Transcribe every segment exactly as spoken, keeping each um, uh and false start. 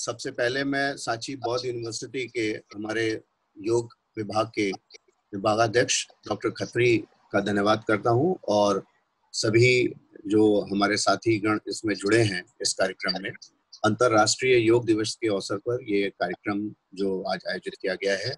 सबसे पहले मैं सांची बौद्ध यूनिवर्सिटी के हमारे योग विभाग के विभागाध्यक्ष डॉक्टर खत्री का धन्यवाद करता हूं और सभी जो हमारे साथी गण इसमें जुड़े हैं इस कार्यक्रम में। अंतर्राष्ट्रीय योग दिवस के अवसर पर ये कार्यक्रम जो आज आयोजित किया गया है,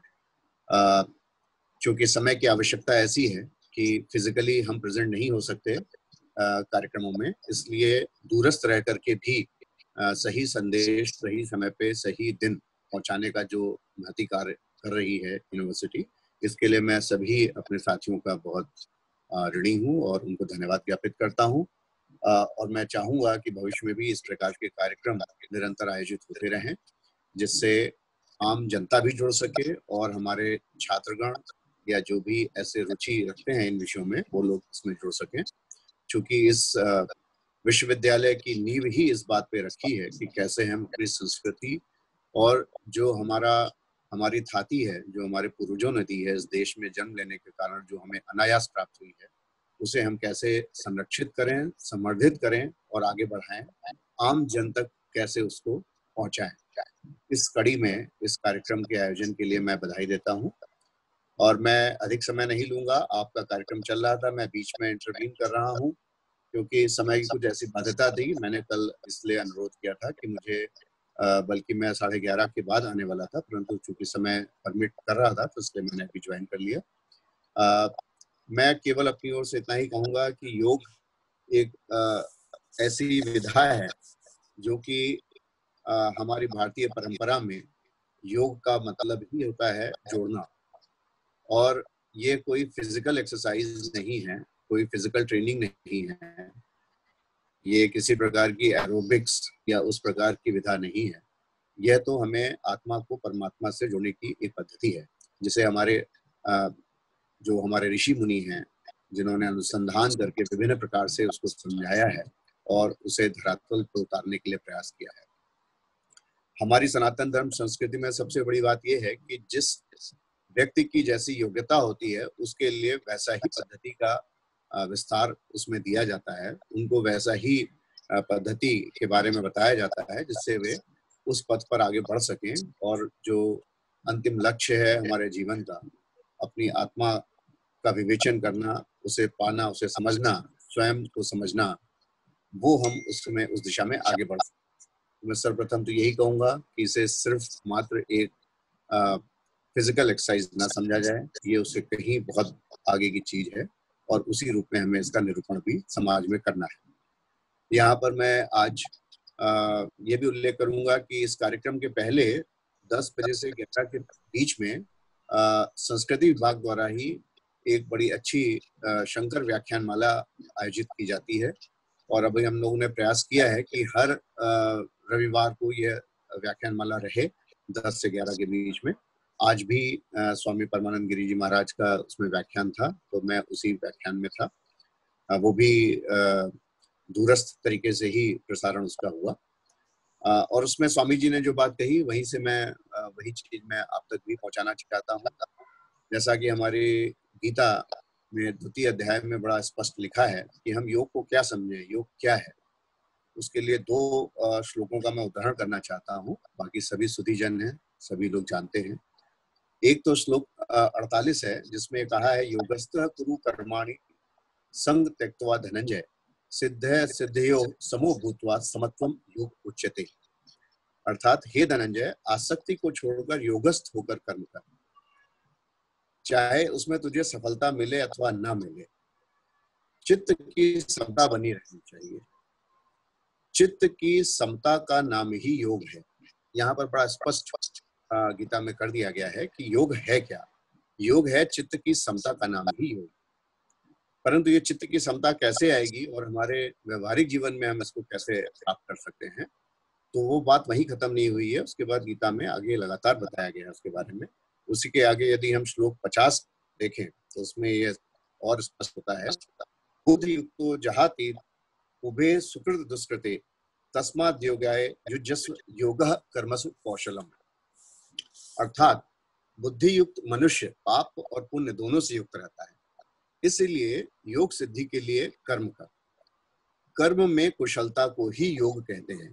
चूंकि समय की आवश्यकता ऐसी है कि फिजिकली हम प्रेजेंट नहीं हो सकते कार्यक्रमों में, इसलिए दूरस्थ रह करके भी आ, सही संदेश सही समय पे सही दिन पहुंचाने का जो महती कार्य कर रही है यूनिवर्सिटी, इसके लिए मैं सभी अपने साथियों का बहुत ऋणी हूं और उनको धन्यवाद ज्ञापित करता हूं। और मैं चाहूंगा कि भविष्य में भी इस प्रकार के कार्यक्रम निरंतर आयोजित होते रहें, जिससे आम जनता भी जुड़ सके और हमारे छात्रगण या जो भी ऐसे रुचि रखते हैं इन विषयों में वो लोग इसमें जुड़ सकें। चूंकि इस विश्वविद्यालय की नींव ही इस बात पे रखी है कि कैसे हम अपनी संस्कृति और जो हमारा हमारी थाती है, जो हमारे पूर्वजों ने दी है इस देश में जन्म लेने के कारण जो हमें अनायास प्राप्त हुई है, उसे हम कैसे संरक्षित करें, संवर्धित करें और आगे बढ़ाएं, आम जन तक कैसे उसको पहुंचाएं। इस कड़ी में इस कार्यक्रम के आयोजन के लिए मैं बधाई देता हूं और मैं अधिक समय नहीं लूंगा। आपका कार्यक्रम चल रहा था, मैं बीच में इंटरवीन कर रहा हूं क्योंकि समय की कुछ ऐसी बाध्यता थी। मैंने कल इसलिए अनुरोध किया था कि मुझे आ, बल्कि मैं साढ़े ग्यारह के बाद आने वाला था, परंतु चूंकि समय परमिट कर रहा था तो इसलिए मैंने अभी ज्वाइन कर लिया। आ, मैं केवल अपनी ओर से इतना ही कहूँगा कि योग एक आ, ऐसी विधा है जो कि हमारी भारतीय परंपरा में योग का मतलब ही होता है जोड़ना, और ये कोई फिजिकल एक्सरसाइज नहीं है, कोई फिजिकल ट्रेनिंग नहीं है, ये किसी प्रकार की एरोबिक्स या उस प्रकार की विधा नहीं है। यह तो हमें आत्मा को परमात्मा से जोड़ने की एक पद्धति है, जिसे हमारे जो हमारे ऋषि मुनि हैं जिन्होंने अनुसंधान करके विभिन्न प्रकार से उसको समझाया है और उसे धरातल पर उतारने के लिए प्रयास किया है। हमारी सनातन धर्म संस्कृति में सबसे बड़ी बात यह है कि जिस व्यक्ति की जैसी योग्यता होती है उसके लिए वैसा ही पद्धति का विस्तार उसमें दिया जाता है, उनको वैसा ही पद्धति के बारे में बताया जाता है जिससे वे उस पथ पर आगे बढ़ सकें और जो अंतिम लक्ष्य है हमारे जीवन का, अपनी आत्मा का विवेचन करना, उसे पाना, उसे समझना, स्वयं को समझना, वो हम उसमें उस दिशा में आगे बढ़ सकते। मैं सर्वप्रथम तो यही कहूँगा कि इसे सिर्फ मात्र एक फिजिकल एक्सरसाइज ना समझा जाए, ये उससे कहीं बहुत आगे की चीज है और उसी रूप में हमें इसका निरूपण भी समाज में करना है। यहाँ पर मैं आज आ, ये भी उल्लेख करूंगा कि इस कार्यक्रम के पहले दस बजे से ग्यारह के बीच में संस्कृति विभाग द्वारा ही एक बड़ी अच्छी आ, शंकर व्याख्यान माला आयोजित की जाती है और अभी हम लोगों ने प्रयास किया है कि हर आ, रविवार को यह व्याख्यान माला रहे दस से ग्यारह के बीच में। आज भी आ, स्वामी परमानंद गिरी जी महाराज का उसमें व्याख्यान था तो मैं उसी व्याख्यान में था। आ, वो भी आ, दूरस्थ तरीके से ही प्रसारण उसका हुआ आ, और उसमें स्वामी जी ने जो बात कही वहीं से मैं आ, वही चीज मैं आप तक भी पहुंचाना चाहता हूँ। जैसा कि हमारी गीता में द्वितीय अध्याय में बड़ा स्पष्ट लिखा है कि हम योग को क्या समझें, योग क्या है। उसके लिए दो श्लोकों का मैं उदाहरण करना चाहता हूँ, बाकी सभी सुधीजन हैं, सभी लोग जानते हैं। एक तो श्लोक अड़तालीस है जिसमें कहा है योगस्थः कुरु कर्माणि संग त्यक्त्वा धनंजय सिद्ध सिद्धयो समो भूत्वा समत्वम योग उच्यते। अर्थात हे धनंजय, आसक्ति को छोड़कर योगस्थ होकर कर्म कर, चाहे उसमें तुझे सफलता मिले अथवा ना मिले, चित्त की समता बनी रहनी चाहिए। चित्त की समता का नाम ही योग है। यहाँ पर बड़ा स्पष्ट गीता में कर दिया गया है कि योग है क्या। योग है चित्त की समता का नाम ही योग। परंतु ये चित्त की समता कैसे आएगी और हमारे व्यवहारिक जीवन में हम इसको कैसे प्राप्त कर सकते हैं, तो वो बात वहीं खत्म नहीं हुई है। उसके बाद गीता में आगे लगातार बताया गया है उसके बारे में। उसी के आगे यदि हम श्लोक पचास देखें तो उसमें ये और स्पष्ट होता है, बुद्धि युक्तो जहाति उभे सुकृत दुष्कृते तस्माद् योगाय युज्यस्व योगः कर्मसु कौशलम। अर्थात बुद्धि युक्त मनुष्य पाप और पुण्य दोनों से युक्त रहता है, इसलिए योग सिद्धि के लिए कर्म कर। कर्म में कुशलता को ही योग कहते हैं।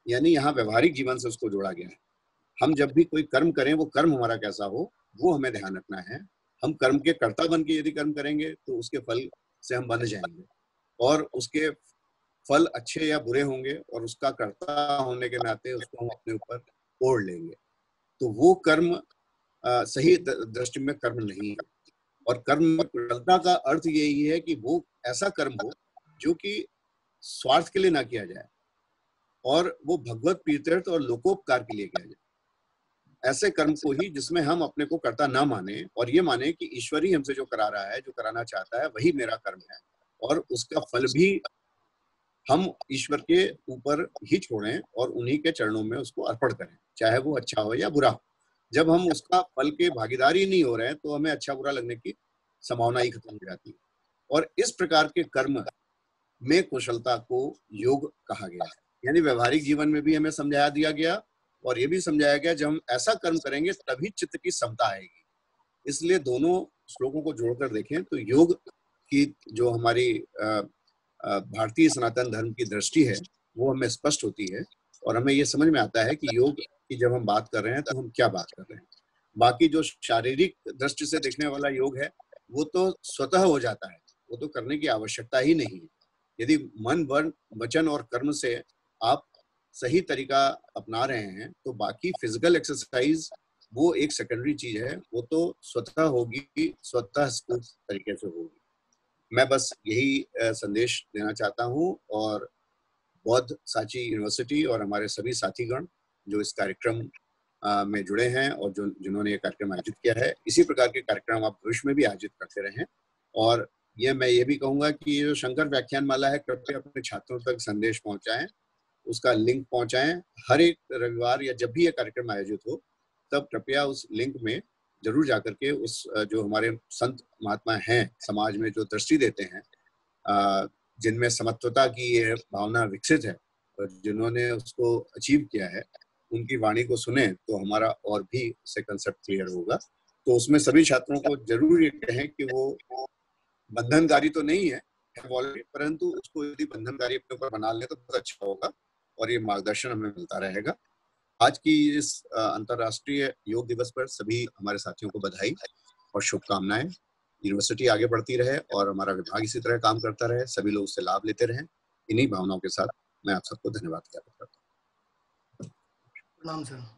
यानी यहाँ व्यवहारिक जीवन से उसको जोड़ा गया है। हम जब भी कोई कर्म करें, वो कर्म हमारा कैसा हो वो हमें ध्यान रखना है। हम कर्म के कर्ता बन के यदि कर्म करेंगे तो उसके फल से हम बंध जाएंगे, और उसके फल अच्छे या बुरे होंगे, और उसका कर्ता होने के नाते उसको हम अपने ऊपर ओढ़ लेंगे। तो वो कर्म आ, सही दृष्टि में कर्म नहीं है। और कर्म में कुशलता का अर्थ यही है कि वो ऐसा कर्म हो जो कि स्वार्थ के लिए ना किया जाए, और वो भगवत प्रीत्यर्थ और लोकोपकार के लिए किया जाए। ऐसे कर्म को ही जिसमें हम अपने को कर्ता ना माने, और ये माने कि ईश्वर ही हमसे जो करा रहा है, जो कराना चाहता है, वही मेरा कर्म है, और उसका फल भी हम ईश्वर के ऊपर ही छोड़ें और उन्हीं के चरणों में उसको अर्पण करें, चाहे वो अच्छा हो या बुरा हो। जब हम उसका फल के भागीदार ही नहीं हो रहे हैं तो हमें अच्छा बुरा लगने की संभावना ही खत्म हो जाती है। और इस प्रकार के कर्म में कुशलता को योग कहा गया है। यानी व्यवहारिक जीवन में भी हमें समझाया दिया गया, और ये भी समझाया गया जब हम ऐसा कर्म करेंगे तभी चित्त की समता आएगी। इसलिए दोनों श्लोकों को जोड़कर देखें तो योग की जो हमारी भारतीय सनातन धर्म की दृष्टि है वो हमें स्पष्ट होती है, और हमें ये समझ में आता है कि योग की जब हम बात कर रहे हैं तो हम क्या बात कर रहे हैं। बाकी जो शारीरिक दृष्टि से देखने वाला योग है वो तो स्वतः हो जाता है, वो तो करने की आवश्यकता ही नहीं है। यदि मन, वर्ण, वचन और कर्म से आप सही तरीका अपना रहे हैं तो बाकी फिजिकल एक्सरसाइज वो एक सेकेंडरी चीज है, वो तो स्वतः होगी, स्वतः स्फूर्त तरीके से होगी। मैं बस यही संदेश देना चाहता हूँ, और बौद्ध साची यूनिवर्सिटी और हमारे सभी साथीगण जो इस कार्यक्रम में जुड़े हैं और जो जिन्होंने ये कार्यक्रम आयोजित किया है, इसी प्रकार के कार्यक्रम आप भविष्य में भी आयोजित करते रहें। और ये मैं ये भी कहूँगा कि ये जो शंकर व्याख्यान माला है, कृपया अपने छात्रों तक संदेश पहुँचाएं, उसका लिंक पहुँचाएं। हर एक रविवार या जब भी ये कार्यक्रम आयोजित हो तब कृपया उस लिंक में जरूर जाकर के उस जो हमारे संत महात्मा हैं समाज में जो दृष्टि देते हैं, जिनमें समत्वता की ये भावना विकसित है और जिन्होंने उसको अचीव किया है, उनकी वाणी को सुने तो हमारा और भी से कंसेप्ट क्लियर होगा। तो उसमें सभी छात्रों को जरूर ये कहें कि वो बंधनकारी तो नहीं है वॉलंटरी, परंतु उसको यदि बंधनकारी अपने ऊपर बना ले तो बहुत अच्छा होगा, और ये मार्गदर्शन हमें मिलता रहेगा। आज की इस अंतर्राष्ट्रीय योग दिवस पर सभी हमारे साथियों को बधाई और शुभकामनाएं। यूनिवर्सिटी आगे बढ़ती रहे और हमारा विभाग इसी तरह काम करता रहे, सभी लोग उससे लाभ लेते रहें। इन्हीं भावनाओं के साथ मैं आप सबको धन्यवाद ज्ञापित करता हूँ। प्रणाम सर।